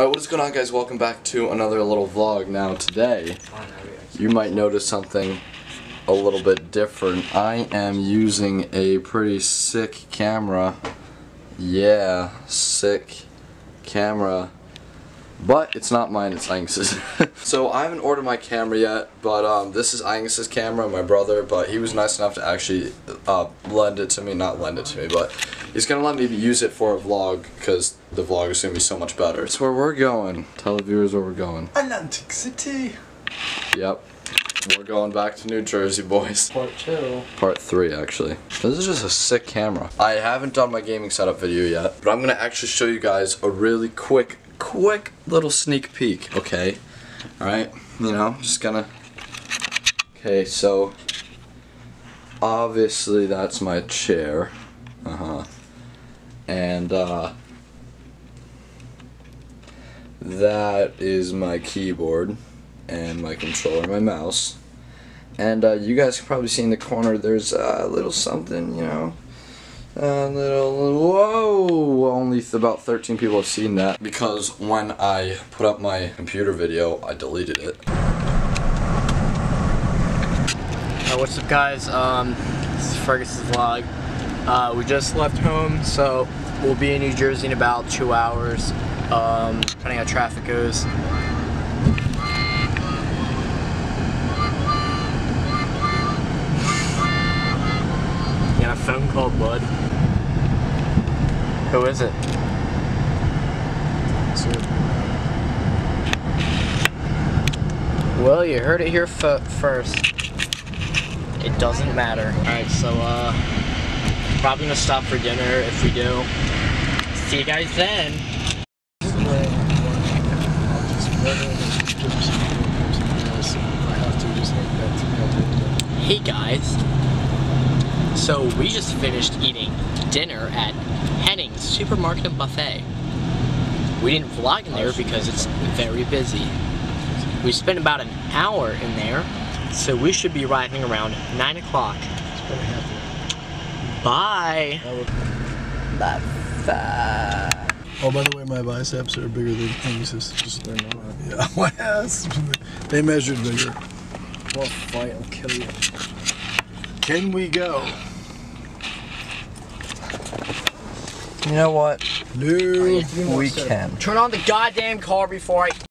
Alright, what is going on, guys? Welcome back to another little vlog. Now today, you might notice something a little bit different. I am using a pretty sick camera. Yeah, sick camera. But it's not mine, it's Angus's. So I haven't ordered my camera yet, but this is Angus's camera, my brother, but he was nice enough to actually lend it to me. Not lend it to me, but he's gonna let me use it for a vlog because the vlog is gonna be so much better. It's where we're going. Tell the viewers where we're going. Atlantic City. Yep. We're going back to New Jersey, boys. Part 2. Part 3, actually. This is just a sick camera. I haven't done my gaming setup video yet, but I'm gonna actually show you guys a really quick little sneak peek, okay? Alright, you know, just gonna... Okay, so... Obviously that's my chair. And, that is my keyboard and my controller, my mouse. And, you guys can probably see in the corner there's a little something, you know. Whoa! Only about 13 people have seen that because when I put up my computer video, I deleted it. What's up, guys? This is Fergus's vlog. We just left home, so we'll be in New Jersey in about 2 hours, depending how traffic goes. A phone call, bud. Who is it? Well, you heard it here first. It doesn't matter. Alright, so probably gonna stop for dinner if we do. See you guys then. Hey guys. So we just finished eating dinner at Henning's Supermarket and Buffet. We didn't vlog in there because it's very busy. We spent about an hour in there, so we should be arriving around 9 o'clock. Bye! Oh, by the way, my biceps are bigger than Angus's. Just they're not. Yeah, my ass. They measured bigger. We'll fight, I'll kill you. Can we go? You know what? No, we can. Turn on the goddamn car before I...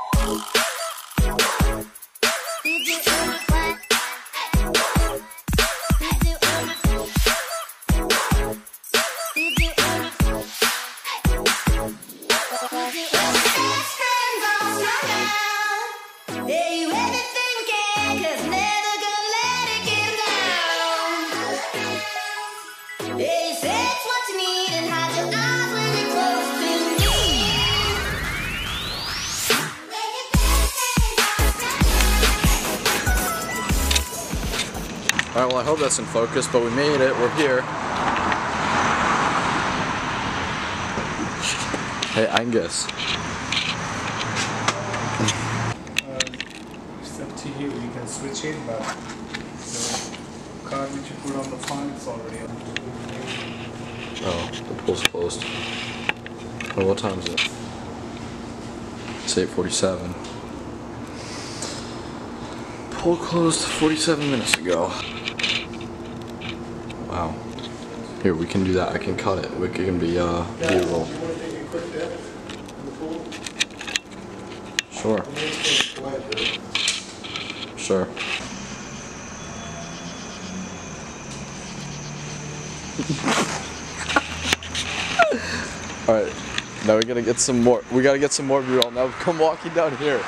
Alright, well I hope that's in focus, but we made it, we're here. Hey Angus. It's up to you, you can switch it, but the card which you put on the phone is already on. Oh, the pool's closed. Oh, what time is it? It's 8:47. Pool closed 47 minutes ago. Wow. Here, we can do that. I can cut it. We can be B-roll. Sure. Sure. Alright. Now we gotta get some more. We gotta get some more B-roll. Now come walking down here.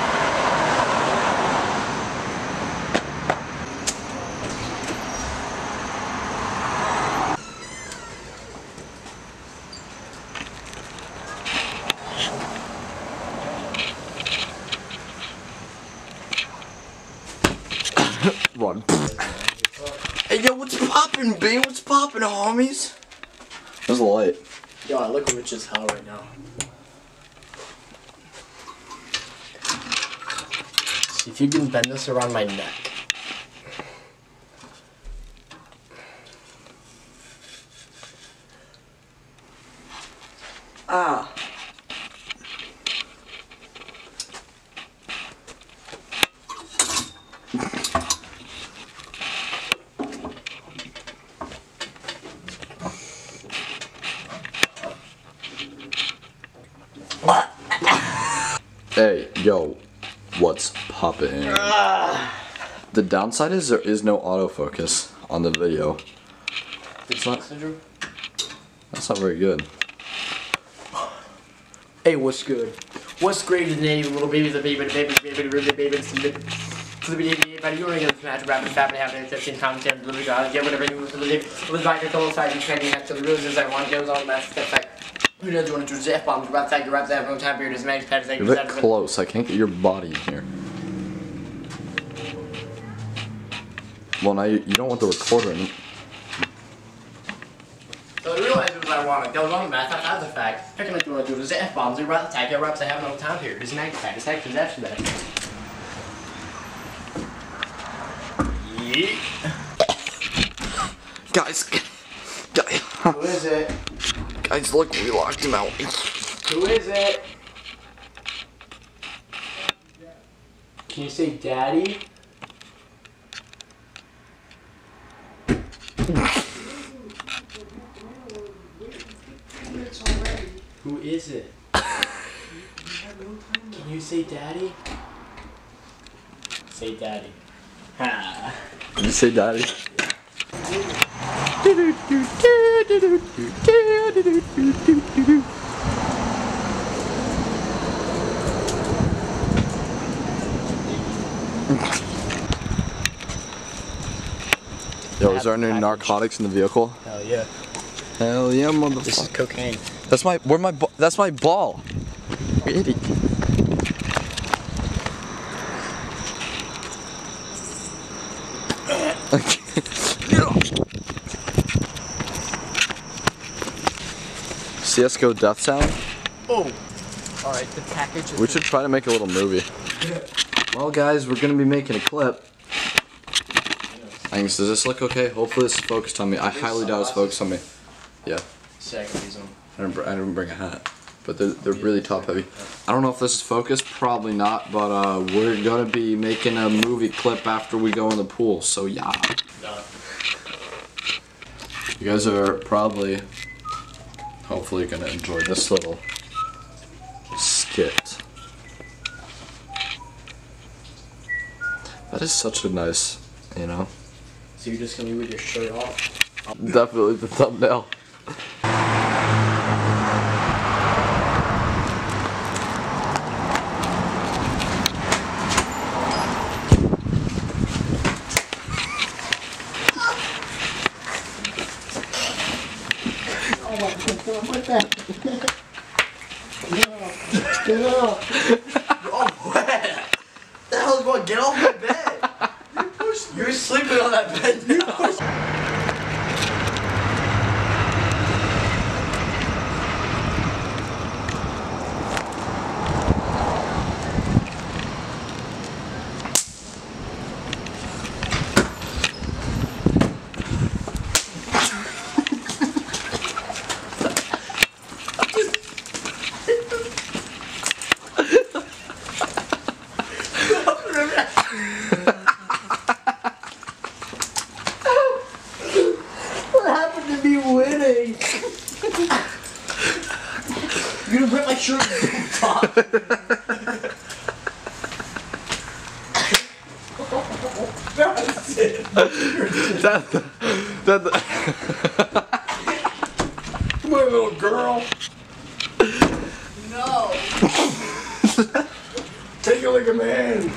Run. Hey, yo, what's poppin', B? What's poppin', homies? There's a light. Yo, I look rich as hell right now. See if you can bend this around my neck. Ah. Hey, yo, what's poppin'? The downside is there is no autofocus on the video. It's not. That's not very good. Hey, what's good? What's great is the name, little baby, the baby, the baby, the baby, the baby, the baby, the baby, but you want to get this match, rapid, fat, happening, 15 times, 10, little God, get whatever you want to live. Live back your total side, you training after the rules, as I want, goes on, mass step back. Who knows, you want to do F bombs, wrap that, no time period, as many pets, You're a bit close. I can't get your body in here. Well, now you don't want the recorder in. So I realized it was ironic. That was on the math. That's a fact. How can I do what I do? There's F bombs. They're about to attack. Your reps. I have no time here. There's an egg attack. It's actually after that. Yeet. Guys, Who is it? guys, look, we locked him out. Who is it? Can you say daddy? Who is it? Can you say daddy? Say daddy. Ha. Did you say daddy? Yo, is there any narcotics in the vehicle? Hell yeah. Hell yeah, motherfucker. This is cocaine. That's my, that's my ball. You idiot. CSGO death sound? Oh! Alright, the package is... We should try to make a little movie. Well guys, we're gonna be making a clip. Thanks, does this look okay? Hopefully this is focused on me. I highly doubt it's focused on me. Yeah. I didn't bring a hat. But they're really top heavy. I don't know if this is focused, probably not, but we're gonna be making a movie clip after we go in the pool, so yeah. You guys are probably, hopefully gonna enjoy this little skit. That is such a nice, you know. So you're just gonna be with your shirt off? Definitely the thumbnail. The hell is going? Get off my bed! You're sleeping on that bed now. You're gonna rip my shirt off. Come here, little girl. No. Take it like a man.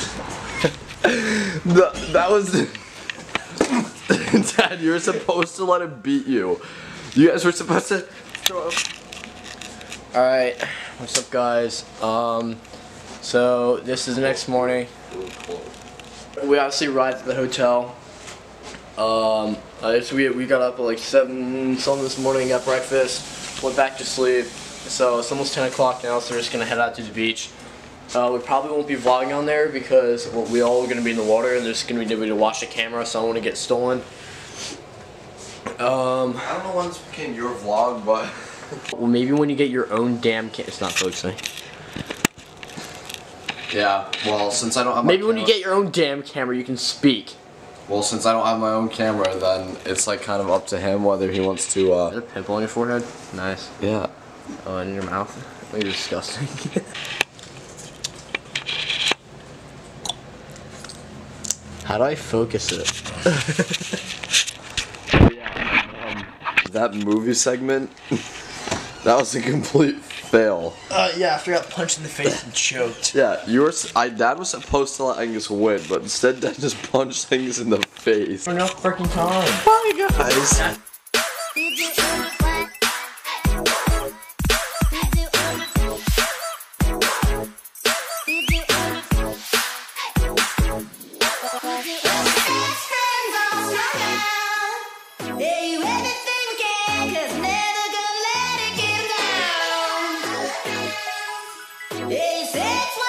That was... Dad, you were supposed to let him beat you. You guys were supposed to... Alright, what's up guys? So this is the next morning. We obviously arrived at the hotel. So we got up at like 7 something this morning, got breakfast, went back to sleep. So it's almost 10 o'clock now, so we're just gonna head out to the beach. We probably won't be vlogging on there because we all are gonna be in the water and there's gonna be nobody to watch the camera, so I don't want to get stolen. I don't know when this became your vlog, but... Well, maybe when you get your own damn it's not focusing. Yeah, well, since I don't have my Maybe when you get your own damn camera, you can speak. Well, since I don't have my own camera, then it's like kind of up to him whether he wants to, Is there a pimple on your forehead? Nice. Yeah. Oh, and in your mouth? You're disgusting. How do I focus it? That movie segment, that was a complete fail. Yeah, after I got punched in the face and choked. Yeah, Dad was supposed to let Angus win, but instead Dad just punched Angus in the face. For no freaking time. Bye guys. They said